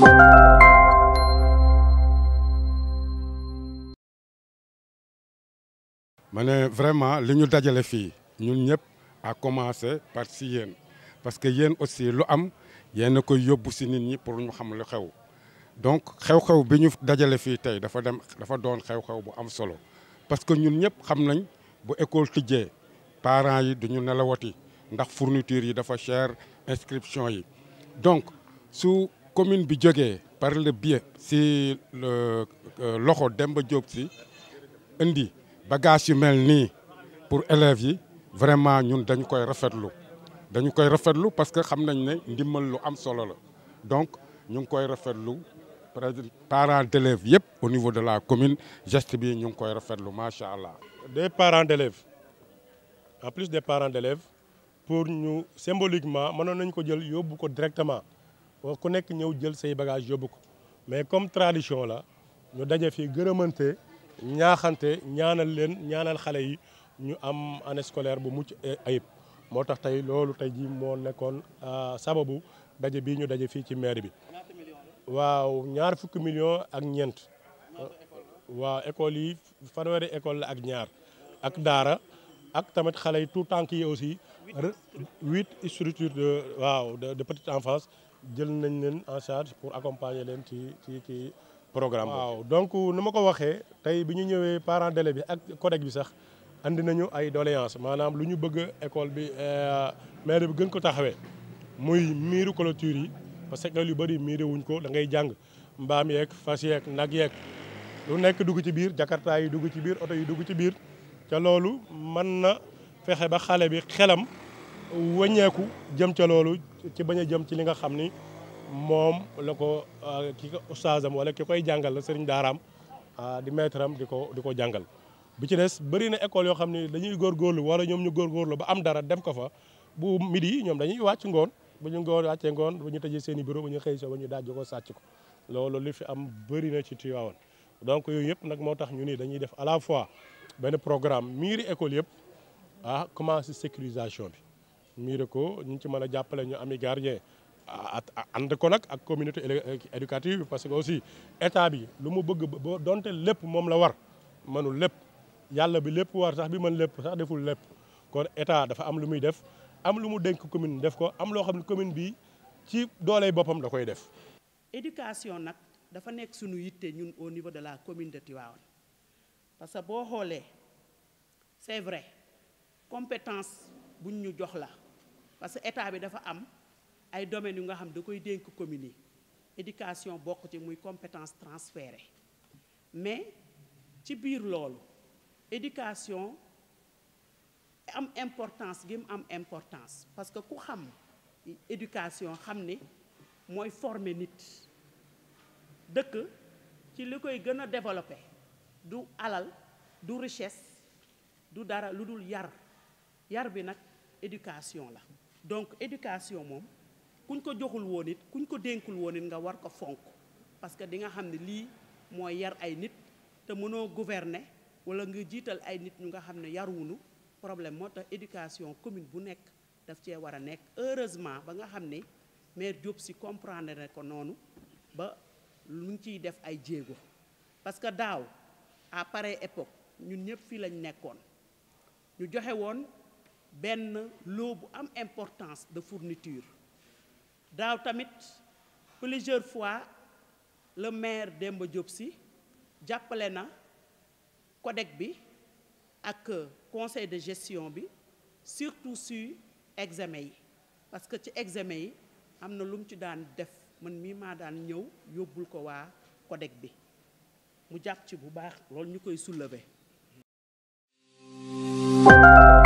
ma ne vraiment li ñu dajale fii ñun ñëpp à commencer par si yéen parce que yéen aussi lu am yéen a koy yóbbu si nit ñi pour ñu xam lu xew donc xew-xew bi ñu dajale fii tey dafa doon xew-xew bu am solo parce que ñun ñëpp xam nañ bu école tijjee parents yi duñu nelawati ndax fourniture yi dafa cher inscription yi donc su commune bi jógee par le biais si loxo Demba Diop si indi bagage yu mel nii pour élèves yi vraiment ñun dañu koy rafetlu parce que xam nañ ne ndimbal lu am solo la donc ñu ngi koy rafetlu parents d'élèves yëpp au niveau de la commune geste bi ñu ngi koy rafetlu macha allah. Des parents d'élèves en plus des parents d'élèves pour ñu symboliquement mënoon nañ ko jël yóbbu ko directement ku nekk ñëw jël say bagages yóbbu ko mais comme tradition la ñu daje fii gërëmante ñaaxante ñaanal xale yi ñu am année scolaire bu mucc ayib moo tax tey loolu tey ji moo nekkoon sababu daje bii ñu daje fii ci mairie bi. waaw 20 millions ak ñeent waaw école yi fanweeri école la ak ñaar ak daara ak tamit xale yi tout tànk yi aussi 8 structures de petite enfance jël nañ leen en charge pour accompagner leen ci programme waaw donc nu ma ko waxee tey bi ñu ñëwee parents d'élèves bi ak CODEC bi sax andi nañu ay doléances maanaam lu ñu bëgg école bi maire bi gën ko taxawee muy miiru clôture yi parce que yu bëri miiré wuñ ko da ngay jàng mbaam yeeg fas yeeg nag yeeg lu nekk dugg ci biir jakarta yi dugg ci biir oto yi dugg ci biir te loolu mën na fexe ba xale bi xelam wàññeeku jëm ca loolu ci bañ a jëm ci li nga xam ni moom la ko ki ko ustaasam wala ki koy jàngal la sëriñ daaraam di maître am di ko jàngal bi ci des bëri na école yoo xam ne dañuy góorgóorlu wala ñoom ñu góorgóorlu ba am dara dem ko fa bu midi ñoom dañuy wàcc ngoon bu ñu wàccee ngoon bu ñu tëjee seen i bureau bu ñu xëy so ba ñu daaj ko sàcc ko loolu li fi am bëri na ci Tivaouane donc yooyu yëpp nag moo tax ñu ni dañuy def à la fois benn programme miiri école yëpp commencé sécurisation bi miiri ko ñu ci mën a jàppale ñu ami gardien ànd ko nag ak communauté éducative parce que aussi état bi lu mu bëgg ba donte lépp moom la war mënul lépp yàlla bi lépp war sax bi mën lépp sax deful lépp kon état dafa am lu muy def am lu mu dénk commune def ko am loo xam ne commune bi ci dooley boppam da koy def. éducation nag dafa nekk suñu yitte ñun au niveau de la commune de Tivaouane parce que boo xoolee c'est vrai compétence buñ ñu jox la parce que état bi dafa am ay domaines yu nga xam da koy dénk commune yi éducation bokk ci muy compétence transférée mais ci biir loolu éducation am importance gi mu am importance parce que ku xam éducation xam ni mooy former nit dëkk ci li koy gën a développer du alal du richesse du dara lu dul yar bi nag éducation la donc éducation moom kuñ ko joxul woon it kuñ ko dénkul woon it nga war ko fonk parce que di nga xam ne lii mooy yar ay nit te mënoo gouverner wala nga jiital ay nit ñu nga xam ne yaruwunu problème moo tax éducation commune bu nekk daf cee war a nekk heureusement ba nga xam ne maire Diop si comprendre ne ko noonu ba lu ngi ciy def ay jéego parce que daaw à pareille époque ñun ñëpp fii lañ nekkoon ñu joxe woon benn lot bu am importance de fourniture daaw tamit plusieurs fois le maire Demba Diop si jàppale na CODEC bi ak conseil de gestion bi surtout sur examen yi parce que ci examen yi am na lu mu ci daan def man mii maa daan ñëw yóbbul ko waa CODEC bi mu jàpp ci bu baax loolu ñu koy soulever